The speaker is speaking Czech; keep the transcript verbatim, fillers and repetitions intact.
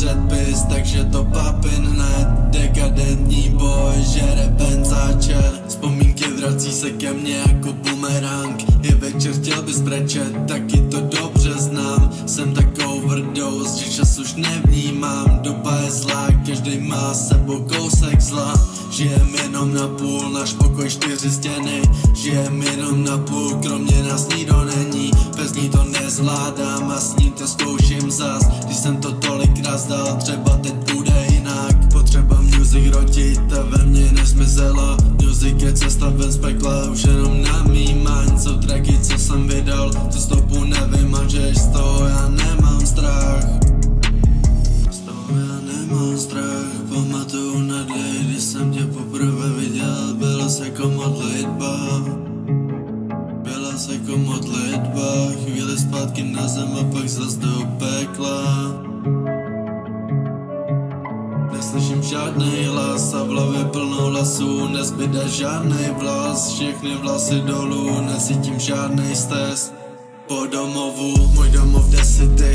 předpis, takže to papin hned. Dekadentní boj, žere benzáče. Vzpomínky vrací se ke mně jako bumerang. Je večer, chtěl bys brečet, taky to dobře znám. Jsem tak overdose, že čas už nevnímám. Doba je zlá, každý má sebou kousek zla. Žijem jenom na půl, náš pokoj čtyři stěny. Žijem jenom na půl, kromě nás nikdo není. Bez ní to nezvládám a s ní to zkouším zas. Když jsem to tolikrát zdal, třeba teď bude jinak. Potřeba music rotit a ve mně nesmizela. Music je cesta ven z pekla, už jenom na mý mind. Jsou tracky, co jsem vydal, tu stopu nevymažeš. Z toho já nemám strach, z toho já nemám strach. Pamatuju na day, když jsem tě poprvé viděl. Byla se jako modlitba, byla se jako modlitba. Chvíli zpátky na zem a pak zas do pekla. Neslyším žádnej hlas a v hlavě plnou hlasů. Nezbyde žádnej vlas, všechny vlasy dolů. Necítím žádnej stres po domovu, můj domov desity.